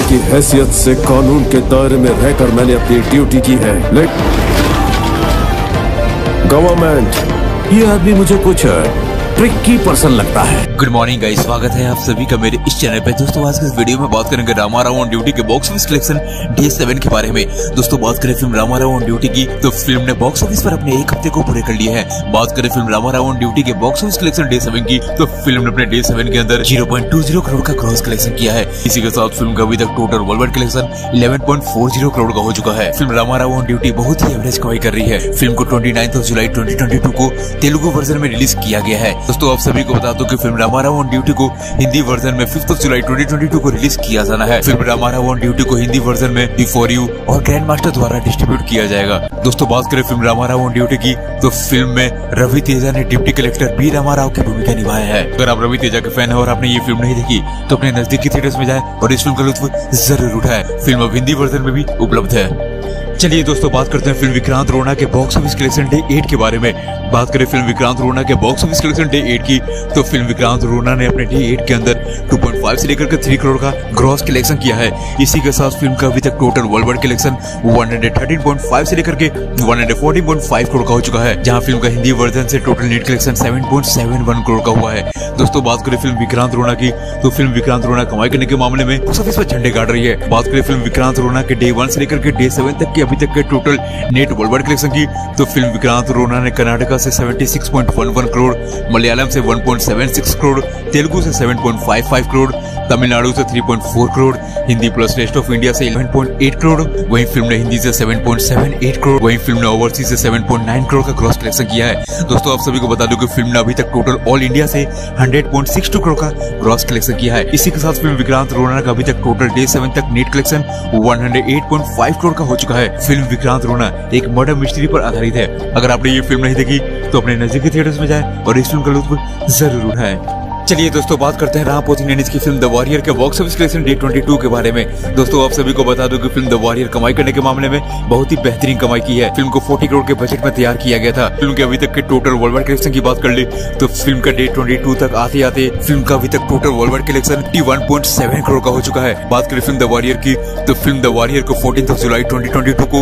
की हैसियत से कानून के दायरे में रहकर मैंने अपनी ड्यूटी की है। गवर्नमेंट, ये आदमी मुझे कुछ ट्रिकी पर्सन लगता है। गुड मॉर्निंग गाइस, स्वागत है आप सभी का मेरे इस चैनल पे। दोस्तों आज के इस वीडियो में बात करेंगे रामा राव ऑन ड्यूटी के बॉक्स ऑफिस कलेक्शन डे 7 के बारे में। दोस्तों बात करें film Rama Rao on duty की, तो फिल्म ने बॉक्स ऑफिस पर अपने एक हफ्ते को पूरे कर लिया है। बात करें film Rama Rao on duty के बॉक्स ऑफिस कलेक्शन डे 7 की, तो फिल्म ने अपने डे 7 के अंदर 0.20 करोड़ का ग्रॉस कलेक्शन किया है। इसी के साथ फिल्म का अभी तक total world wide collection 11.40 crore का हो चुका है। Film Rama Rao on duty बहुत ही एवरेज कमाई कर रही है। फिल्म को 29 जुलाई 2022 को तेलुगु वर्जन में रिलीज किया गया है। दोस्तों आप सभी को बता दो कि film Rama Rao on duty को हिंदी वर्जन में 5 जुलाई 2022 को रिलीज किया जाना है। Film Rama Rao on duty को हिंदी वर्जन में बिफोर यू और ग्रैंड मास्टर द्वारा डिस्ट्रीब्यूट किया जाएगा। दोस्तों बात करें film Rama Rao on duty की, तो फिल्म में रवि तेजा ने deputy collector B Rama Rao की भूमिका निभाया है। अगर आप रवि तेजा के फैन है और आपने ये फिल्म नहीं देखी तो अपने नजदीकी थिएटर्स में जाए और इस फिल्म का लुत्फ जरूर उठाए। फिल्म अब हिंदी वर्जन में भी उपलब्ध है। चलिए दोस्तों बात करते हैं फिल्म विक्रांत रोना के बॉक्स ऑफिस कलेक्शन डे 8 के बारे में। बात करें फिल्म विक्रांत रोना के बॉक्स ऑफिस कलेक्शन डे 8 की, तो फिल्म विक्रांत रोना ने अपने डे 8 के अंदर 2.5 से लेकर 3 करोड़ का ग्रॉस कलेक्शन किया है। इसी के साथ फिल्म का अभी तक टोटल वर्ल्ड वाइड कलेक्शन 113.5 से लेकर के 114.5 करोड़ का हो चुका है, जहां फिल्म का हिंदी वर्जन से टोटल नेट कलेक्शन 7.71 करोड़ का हुआ है। दोस्तों बात करें फिल्म विक्रांत रोना की, तो फिल्म विक्रांत रोना कमाई करने के मामले में बॉक्स ऑफिस पर झंडे गाड़ रही है। बात करें फिल्म विक्रांत रोना के डे 1 से लेकर के डे 7 तक के अभी तक के total net world wide collection की, तो फिल्म विक्रांत रोना ने कर्नाटका से 76.11 करोड़, मलयालम से 1.76 करोड़, तेलुगु से 7.55 करोड़, तमिलनाडु से 3.4 crore, Hindi plus rest of India से 11.8 करोड़, वहीं फिल्म ने हिंदी से 7.78 करोड़, वहीं फिल्म ने ओवरसीज से 7.9 करोड़ का ग्रॉस कलेक्शन किया है। दोस्तों आप सभी को बता दो कि फिल्म ने अभी तक टोटल ऑल इंडिया से 100.62 करोड़ का ग्रॉस कलेक्शन किया है। इसी के साथ फिल्म विक्रांत रोना का अभी तक टोटल डे 7 तक नेट कलेक्शन 108.5 करोड़ का हो चुका है। फिल्म विक्रांत रोना एक मर्डर मिस्ट्री पर आधारित है। अगर आपने ये फिल्म नहीं देखी तो अपने नजदीकी थिएटर्स में जाए और इस फिल्म का लुत्फ जरूर उठाएं। चलिए दोस्तों बात करते हैं राम पोथीनिस की फिल्म द वॉरियर के बॉक्स ऑफिस कलेक्शन डे 22 के बारे में। दोस्तों आप सभी को बता दो कि फिल्म द वॉरियर कमाई करने के मामले में बहुत ही बेहतरीन कमाई की है। फिल्म को 40 करोड़ के बजट में तैयार किया गया था। फिल्म के अभी तक के टोटल वर्ल्ड वाइड कलेक्शन की बात कर ली तो फिल्म का डे 22 तक आते आते फिल्म का अभी तक total world wide collection 51.7 crore का हो चुका है। बात करें फिल्म द वॉरियर की, तो फिल्म द वॉरियर को 14 जुलाई 2022 को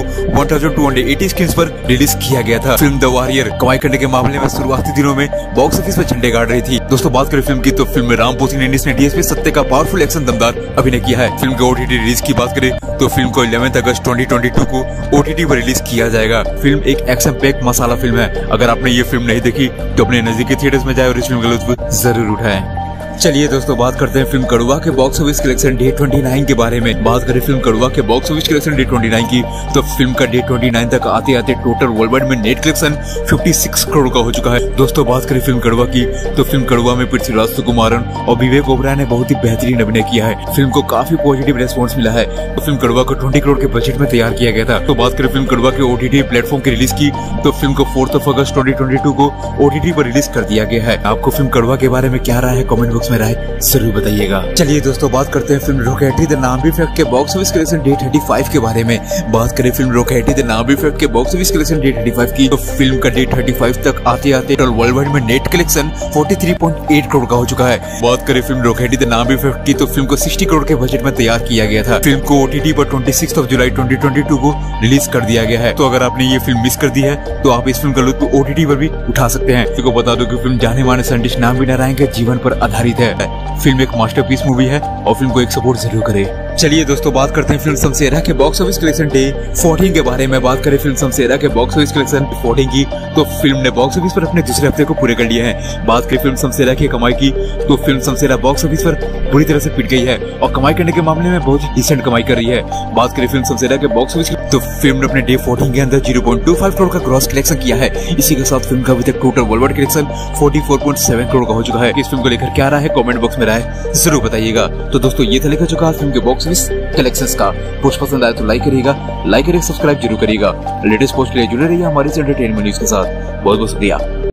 1280 स्क्रीन पर रिलीज किया गया था। फिल्म द वॉरियर कमाई करने के मामले में शुरुआती दिनों में बॉक्स ऑफिस पर झंडे गाड़ रही थी। दोस्तों बात करें फिल्म की, तो फिल्म में राम पोथीनिस ने डीएसपी सत्य का पावरफुल एक्शन दमदार अभिनय किया है। फिल्म के ओटीटी रिलीज की बात करें तो फिल्म को 11 अगस्त 2022 को ओटीटी पर रिलीज किया जाएगा। फिल्म एक एक्शन पैक मसाला फिल्म है। अगर आपने ये फिल्म नहीं देखी तो अपने नजदीकी थिएटर्स में जाए और इस फिल्म का लुत्फ जरूर उठाएं। चलिए दोस्तों बात करते हैं फिल्म कड़वा के बॉक्स ऑफिस कलेक्शन डे 29 के बारे में। बात करें फिल्म कड़वा के बॉक्स ऑफिस कलेक्शन डे 29 की, तो फिल्म का डे 29 तक आते आते टोटल वर्ल्ड वाइड में नेट कलेक्शन 56 करोड़ का हो चुका है। दोस्तों बात करें फिल्म कड़वा की, तो फिल्म कड़वा में पृथ्वीराज सुकुमारन और विवेक ओबराय ने बहुत ही बेहतरीन अभिनय किया है। फिल्म को काफी पॉजिटिव रेस्पॉन्स मिला है। तो फिल्म कड़वा को 20 करोड़ के बजट में तैयार किया गया था। तो बात करें फिल्म कड़वा के ओटीटी प्लेटफॉर्म की रिलीज की, तो फिल्म को 4 अगस्त 2022 को ओटीटी पर रिलीज कर दिया गया है। आपको फिल्म कड़वा के बारे में क्या राय है, कमेंट बॉक्स में राय बताइएगा। चलिए दोस्तों बात करते हैं film rocketry the Nambi effect के बॉक्स ऑफिस कलेक्शन डे 35 के बारे में। बात करें film rocketry the Nambi effect के बॉक्स ऑफिस कलेक्शन डे 35 की, तो फिल्म का डे 35 तक आते आते टोटल वर्ल्ड वाइड में नेट कलेक्शन 43.8 करोड़ का हो चुका है। बात करें film rocketry the Nambi effect की, तो फिल्म को 60 करोड़ के बजट में तैयार किया गया था। फिल्म को ओटीटी पर 26 जुलाई 2022 को रिलीज कर दिया गया है। तो अगर आपने ये फिल्म मिस कर दी है तो आप इस फिल्म का लुत्फ ओटीटी पर भी उठा सकते हैं। तो बता दो कि फिल्म जाने माने साइंटिस्ट नाम्बी नारायण के जीवन पर आधारित है। फिल्म एक मास्टरपीस मूवी है और फिल्म को एक सपोर्ट जरूर करें। चलिए दोस्तों बात करते हैं फिल्म शमशेरा के बॉक्स ऑफिस कलेक्शन डे 14 के बारे में। बात करें फिल्म शमशेरा के बॉक्स ऑफिस कलेक्शन 14 की, तो फिल्म ने बॉक्स ऑफिस पर अपने दूसरे हफ्ते को पूरे कर लिए हैं। बात करें फिल्म शमशेरा की कमाई की, तो फिल्म शमशेरा बॉक्स ऑफिस पर बुरी तरह से पिट गई है और कमाई करने के मामले में बहुत ही डिसेंट कमाई कर रही है। बात करें फिल्म शमशेरा के बॉक्स ऑफिस की, तो फिल्म ने अपने डे 14 के अंदर 0.25 करोड़ का ग्रॉस कलेक्शन किया है। इसी के साथ फिल्म का अभी तक total world wide collection 44.7 crore का हो चुका है। इस फिल्म को लेकर क्या रहा है, कमेंट बॉक्स में राय जरूर बताइएगा। तो दोस्तों ये था लेकर चुका फिल्म के बॉक्स ऑफिस कलेक्शन का। पोस्ट पसंद आए तो लाइक करिएगा, सब्सक्राइब जरूर करिएगा। लेटेस्ट पोस्ट के लिए जुड़े रहिए हमारे एंटरटेनमेंट न्यूज के साथ। बहुत बहुत शुक्रिया।